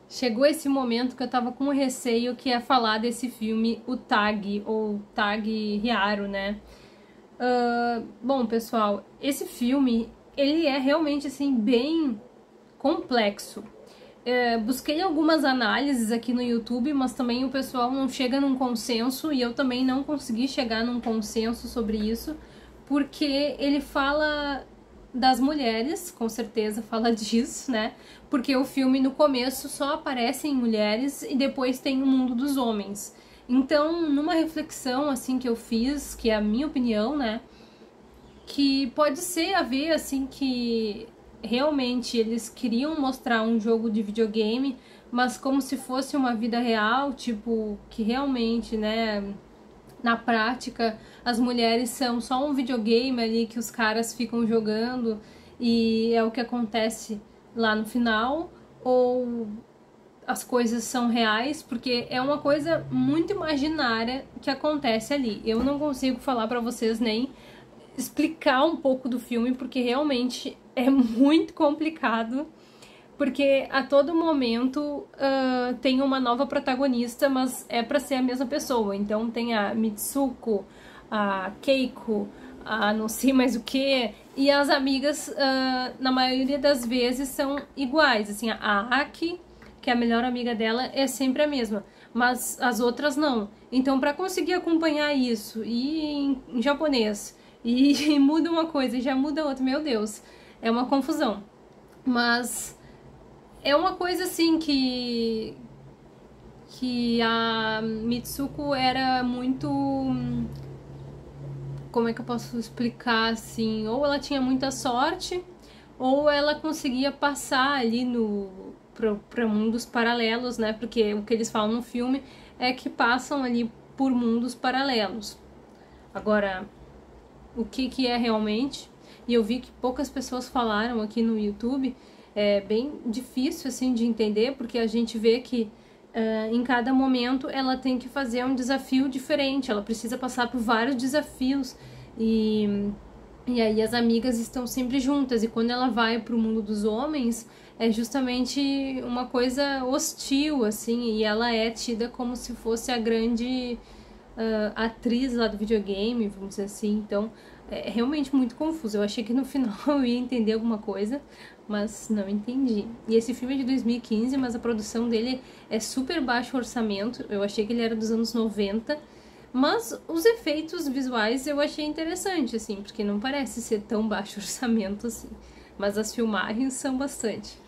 Chegou esse momento que eu tava com receio que é falar desse filme, o Tag, ou Tag Hikaru, né? Bom, pessoal, esse filme, ele é realmente, assim, bem complexo. Busquei algumas análises aqui no YouTube, mas também o pessoal não chega num consenso, e eu também não consegui chegar num consenso sobre isso, porque ele fala das mulheres, com certeza fala disso, né? Porque o filme no começo só aparecem mulheres e depois tem o mundo dos homens. Então, numa reflexão assim que eu fiz, que é a minha opinião, né? Que pode ser a ver assim que realmente eles queriam mostrar um jogo de videogame, mas como se fosse uma vida real, tipo, que realmente, né, na prática, as mulheres são só um videogame ali que os caras ficam jogando e é o que acontece lá no final, ou as coisas são reais, porque é uma coisa muito imaginária que acontece ali. Eu não consigo falar pra vocês nem explicar um pouco do filme, porque realmente é muito complicado, porque a todo momento tem uma nova protagonista, mas é pra ser a mesma pessoa. Então tem a Mitsuko, a Keiko, a não sei mais o que, e as amigas, na maioria das vezes, são iguais. Assim, a Aki, que é a melhor amiga dela, é sempre a mesma, mas as outras não. Então, para conseguir acompanhar isso, e em japonês, e muda uma coisa e já muda outra, meu Deus, é uma confusão. Mas é uma coisa assim que a Mitsuko era muito, como é que eu posso explicar assim, ou ela tinha muita sorte, ou ela conseguia passar ali no para mundos paralelos, né? Porque o que eles falam no filme é que passam ali por mundos paralelos. Agora, o que é realmente, e eu vi que poucas pessoas falaram aqui no YouTube, é bem difícil assim de entender, porque a gente vê que em cada momento ela tem que fazer um desafio diferente, ela precisa passar por vários desafios, e aí as amigas estão sempre juntas, e quando ela vai pro mundo dos homens, é justamente uma coisa hostil, assim, e ela é tida como se fosse a grande atriz lá do videogame, vamos dizer assim. Então é realmente muito confuso. Eu achei que no final eu ia entender alguma coisa, mas não entendi. E esse filme é de 2015, mas a produção dele é super baixo orçamento. Eu achei que ele era dos anos 90, mas os efeitos visuais eu achei interessante, assim, porque não parece ser tão baixo orçamento assim. Mas as filmagens são bastante.